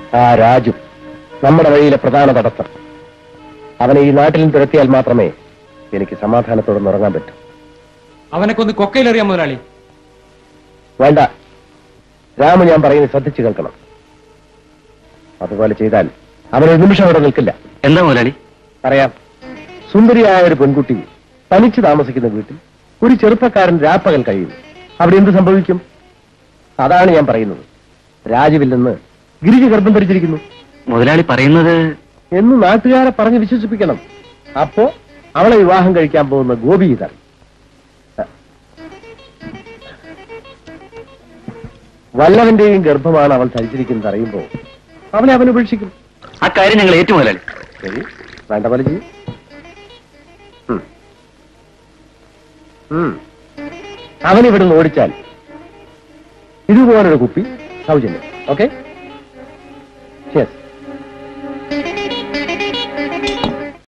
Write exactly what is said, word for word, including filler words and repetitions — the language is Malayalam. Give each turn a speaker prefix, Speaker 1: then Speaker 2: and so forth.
Speaker 1: ആ രാജു നമ്മുടെ വഴിയിലെ പ്രധാന തടസ്സം. അവനെ ഈ നാട്ടിൽ നിന്ന് തുരത്തിയാൽ മാത്രമേ എനിക്ക് സമാധാനത്തോടെ ഉറങ്ങാൻ പറ്റൂ.
Speaker 2: അവനെ കൊന്ന് കൊക്കയിലെറിയാം മുതലാളി.
Speaker 1: വേണ്ട, രാമു ഞാൻ പറയുന്നത് ശ്രദ്ധിച്ചു കേൾക്കണം. അതുപോലെ ചെയ്താൽ അവനൊരു നിമിഷം അവിടെ നിൽക്കില്ല.
Speaker 3: എന്താ മുതലാളി?
Speaker 1: പറയാം. സുന്ദരിയായ ഒരു പെൺകുട്ടി തനിച്ച് താമസിക്കുന്ന വീട്ടിൽ ഒരു ചെറുപ്പക്കാരൻ രാപ്പകൽ കഴിയുന്നു. അവിടെ എന്ത് സംഭവിക്കും? അതാണ് ഞാൻ പറയുന്നത്. രാജുവിൽ നിന്ന് ഗിരിജ ഗർഭം ധരിച്ചിരിക്കുന്നു.
Speaker 3: മുതലാളി പറയുന്നത്
Speaker 1: എന്ന് നാട്ടുകാരെ പറഞ്ഞ് വിശ്വസിപ്പിക്കണം. അപ്പോ അവളെ വിവാഹം കഴിക്കാൻ പോകുന്ന ഗോപി ഇതാണ്. വല്ലവന്റെയും ഗർഭമാണ് അവൾ ധരിച്ചിരിക്കുന്നത് അറിയുമ്പോൾ അവനെ അവൻ ഉപേക്ഷിക്കും.
Speaker 3: ആ കാര്യം ഞങ്ങൾ ഏറ്റു മുതലാളി.
Speaker 1: ശരി, വേണ്ട പോലെ ചെയ്യും. അവൻ ഇവിടുന്ന് ഓടിച്ചാൽ ഇതുപോലൊരു കുപ്പി സൗജന്യം. ഓക്കെ? യെസ്.